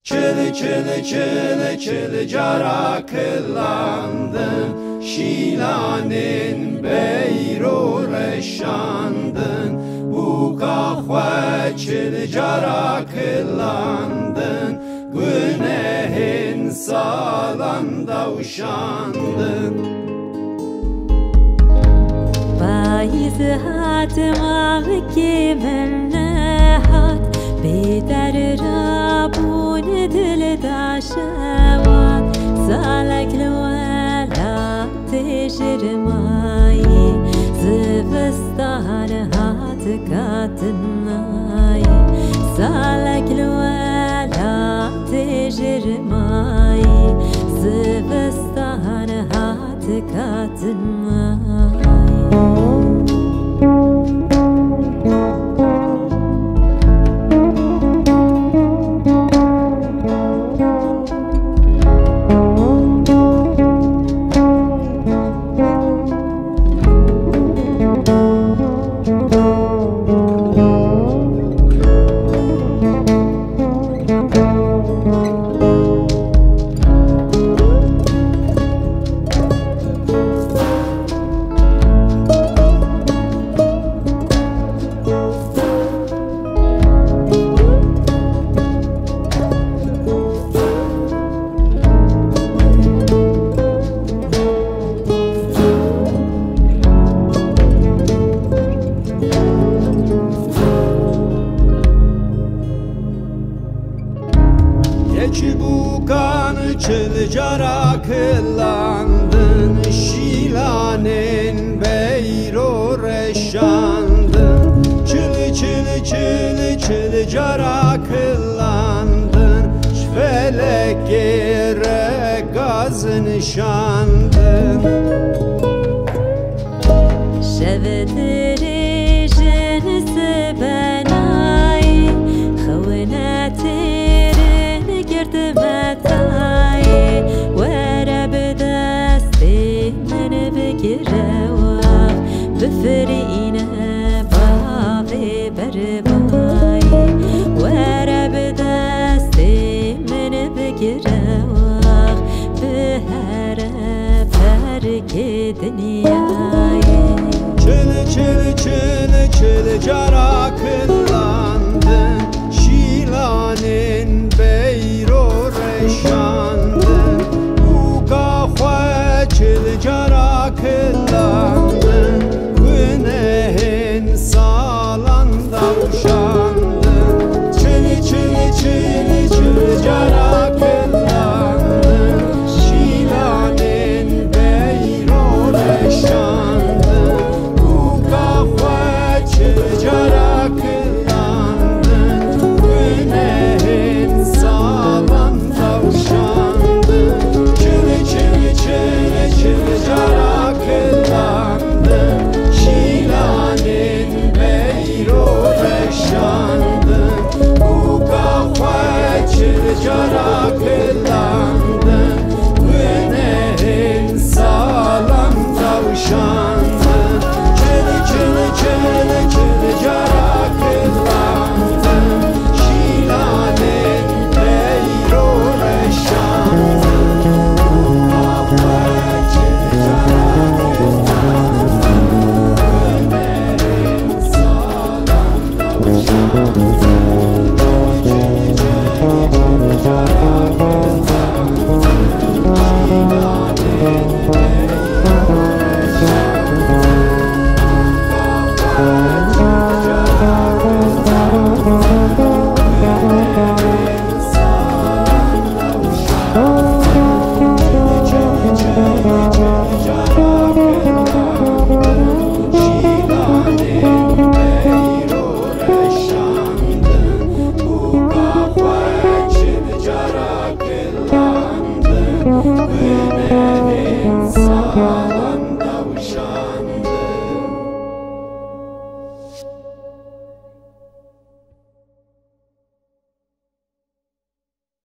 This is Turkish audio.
Çele cara kıllandın, Şilanın beyro reşandın. Bu kahve çele cara kıllandın, Günehin salanda uşandın. Faiz hatıma kiminnehat, Beder rabun dil daşevat, Salak lwela tejirmayi, Zivstan hat katnayi, Salak lwela tejirmayi, Zivstan hat katnayi. Bukan çıl cara kıllandın, Şilanın beyro reşandın. Çıl cara kıllandın, Şfelek yere gaz nişandın. Şevediri jenisi benay, Xewneti متاعي ورا بدستي من بكروا بفرينا بابي برباي ورا بدستي من بكروا بهرا فرق دنياي Çıl cara